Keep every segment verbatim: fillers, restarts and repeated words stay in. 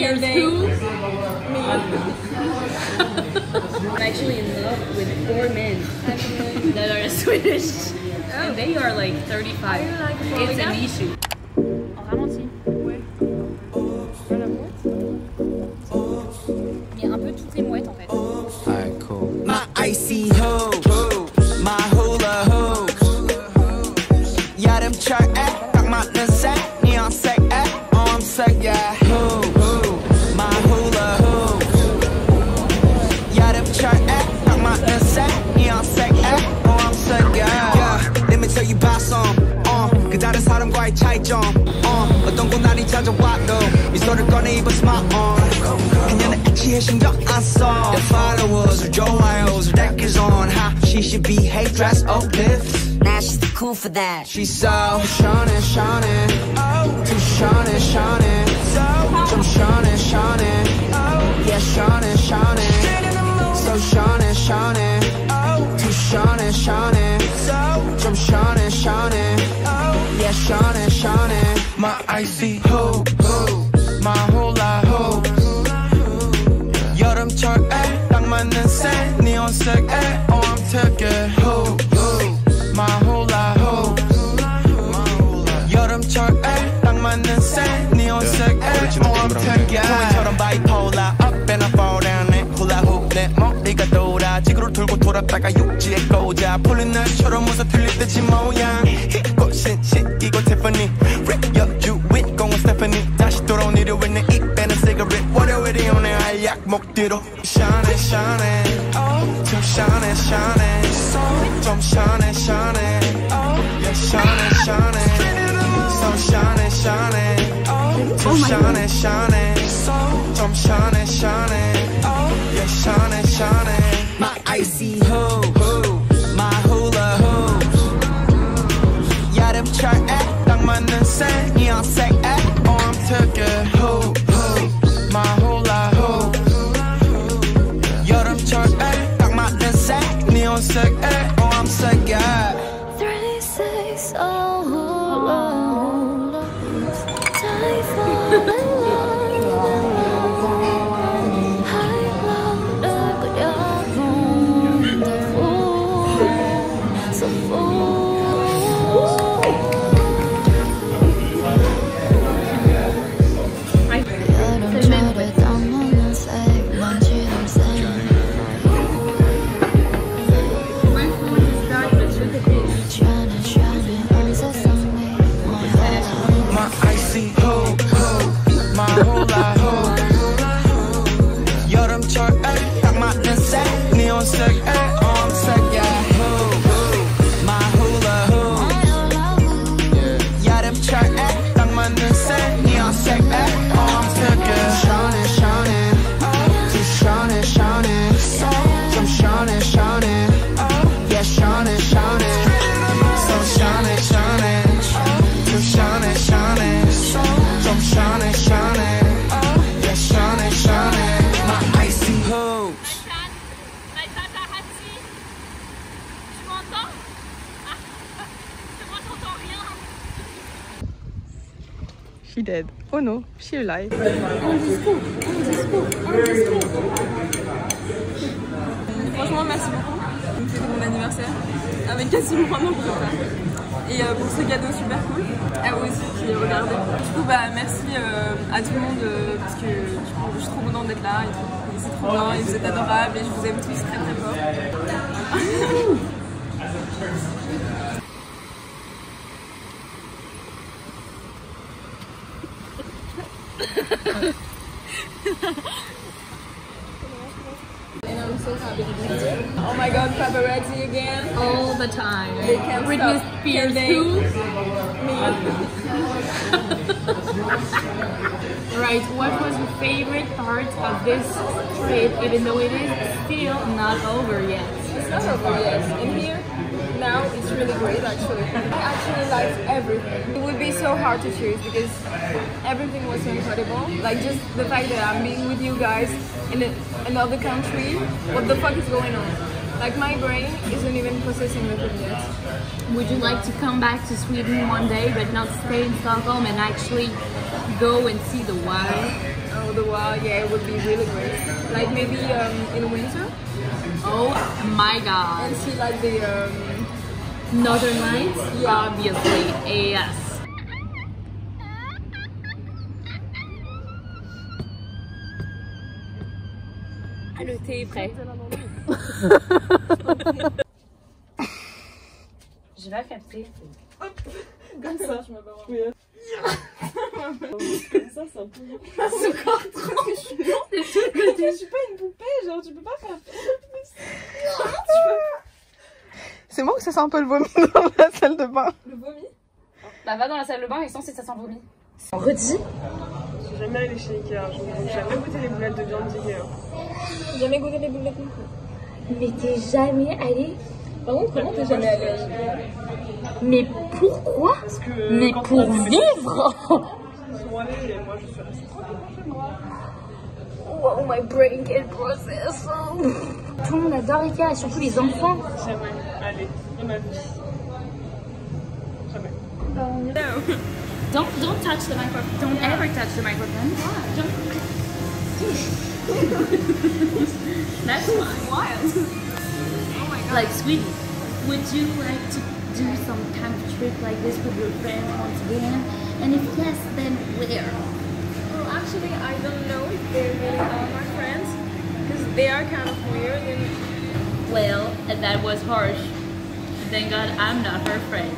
Spears who? Me. I'm actually in love with four men that are Swedish. Oh. And they are like thirty-five. Like it's an issue. En ralenti. Ouais. Voilà, il y a un peu toutes les mouettes en fait. Alright, cool. My icy hoops, my hula hoops. 여름철 애, 딱 맞는 색, neon색 애, 엄색 yeah. Hoops, my hula hoops. 여름철 애, 딱 맞는 색, neon색 애, 엄색 yeah. Yeah, let me tell you about some. Uh, 그 다른 사람과의 차이점. Uh, 어떤 고난이 찾아와도 미소를 꺼내 입어 smile on. 그녀는 애취해 신경 안 써. The followers, her 좋아요s, her deck is on. How she should behave, dress, uplift. Now she's too cool for that. She's so shining, shining, oh, too shining, shining, so 좀 shining, shining, oh, yeah, shining, shining, so shining, shining, oh, too shining, shining, so 좀 shining, shining, oh, yeah, shining, shining. My icy hoop, my hula hoop. 여름철 애, 딱 맞는 색, neon색 애, oh, I'm taking hoop. My hula hoop. 여름철 애, 딱 맞는 색, neon색 애, oh I'm taking. 처럼 bipolar, up and I fall down 내 hula hoop. 내 머리가 돌아, 지구를 돌고 돌았다가 육지에 꽂아. 풀린 날처럼 웃어 틀릴 듯이 모양. 꽃신 신기고 Tiffany, rip 여주인 공은 Stephanie. 다시 돌아온 일요일 내 입에는 cigarette. 월요일이 오네 알약 목 뒤로. Shining, shining, oh, too shining, shining. 좀 shining, shining, oh, yeah, shining, shining, so shining, shining, oh, too shining, shining, 좀 shining, shining, oh, yeah, shining, shining. My icy hoop, my hula hoops. 여름철 애, 딱 맞는 색, neon색 애, oh, I'm taking hoop, my hula hoop. 여름철 애, 딱 맞는 색, neon색 애. I'm so good. thirty-six, oh, oh, oh, time for high blood, but you're so full. She dead. Oh no, she alive. Franchement, merci beaucoup. C'est mon anniversaire. Avec quasiment un an pour ça. Et euh, pour ce cadeau super cool. À vous aussi qui regardez. Du coup, bah, merci euh, à tout le monde euh, parce que du coup, je suis trop contente d'être là. Et, et c'est trop bien. Et vous êtes adorables. Et je vous aime tous très très fort. And I'm so happy to be here. Oh my god, paparazzi again. All the time. They can't Britney stop. Spears They... who? Me. Right, what was your favorite part of this trip, even though it is still not over yet? It's not over yet. In here, now it's really great actually. I actually liked everything. It would be so hard to choose because everything was so incredible. Like just the fact that I'm being with you guys in a, another country. What the fuck is going on? Like my brain isn't even processing the food yet. Would you like to come back to Sweden one day, but not stay in Stockholm and actually go and see the wild? Oh, the wild, yeah, it would be really great. Like maybe um, in winter. Oh my god. And see like the um, Northern Lights? Yeah. Obviously, yes. Le thé est prêt. Je vais capter. Comme ça, je me bats. Comme ça, c'est un peu. C'est encore trop. Je suis je suis pas une poupée, genre tu peux pas faire. C'est moi ou ça sent un peu le vomi dans la salle de bain? Le vomi? Bah va dans la salle de bain et sans c'est ça sent le vomi. Redis. Je suis jamais allée chez Ikea, j'ai jamais goûté les boulettes de viande d'Ikea. J'ai jamais goûté les boulettes non plus. Mais t'es jamais allé? Par contre, comment t'es jamais allée à Ikea? Mais pourquoi? Parce que. Mais pour vivre! Ils sont allés et moi je suis restée tranquillement chez moi. Oh my brain can process. Tout le monde adore Ikea et surtout les enfants. Jamais allée de ma vie. Jamais. No. Don't don't touch the microphone. Don't yeah. ever touch the microphone. Why? Don't. That's fine. Wild. Oh my god. Like, sweetie, would you like to do some kind of trip like this with your friends once again? And if yes, then where? Well, actually, I don't know if they really are my friends because they are kind of weird. And Well, and that was harsh. Thank God I'm not her friend.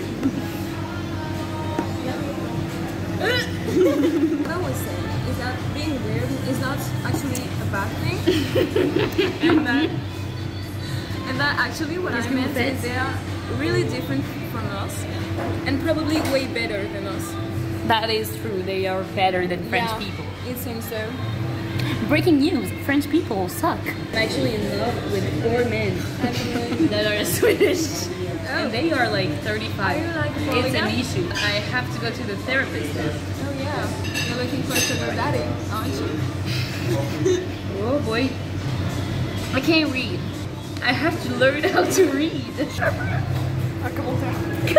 what I was saying is that being weird is not actually a bad thing, and that and that actually what I meant is they are really different from us, and probably way better than us. That is true. They are better than French Yeah, people. it seems so. Breaking news: French people suck. I'm actually in love with four men that are Swedish. Oh. And they are like thirty-five. Are you like it's growing an up? issue. I have to go to the therapist. Oh yeah, you're looking for a sugar daddy, aren't you? Oh boy. I can't read. I have to learn how to read. Un commentaire.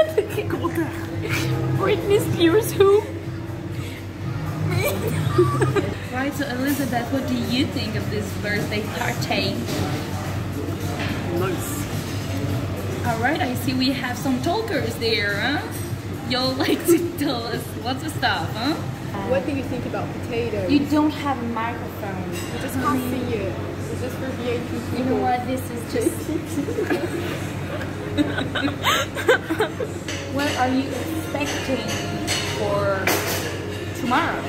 Britney Spears who? Right, so Elizabeth, what do you think of this birthday party? Nice. Alright, I see we have some talkers there, huh? Y'all like to tell us lots of stuff, huh? What do you think about potatoes? You don't have a microphone. You just can't see it. It's just for V I P people. You know what, this is just... What are you expecting for tomorrow?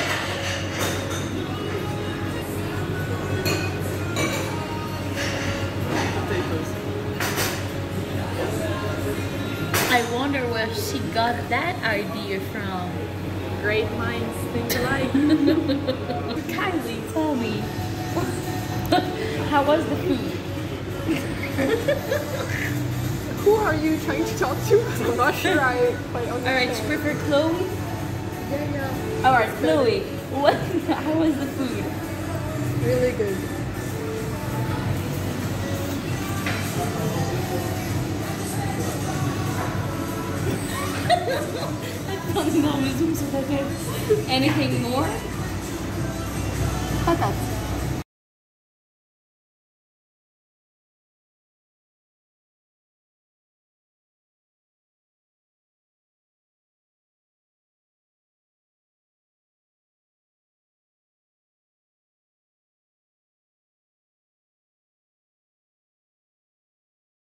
I wonder where she got that idea from. Great minds think alike. Kindly tell me, how was the food? Who are you trying to talk to? I'm not sure I quite understand. Alright, you prefer Chloe? Yeah, yeah. Alright, Chloe, what? How was the food? Really good. Anything more? Patate.